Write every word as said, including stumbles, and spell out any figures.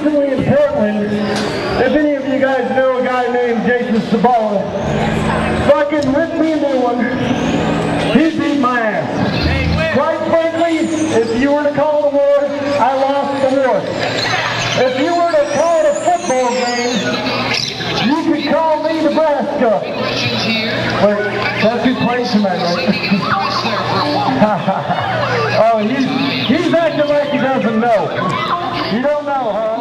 recently in Portland, if any of you guys know a guy named Jason Sabala, fucking ripped me a new one. He beat my ass. Quite frankly, if you were to call the war, I lost the war. If you were to call it a football game, you could call me Nebraska. Wait, that's who plays tonight, right? Oh, he's, he's acting like he doesn't know. You don't know, huh?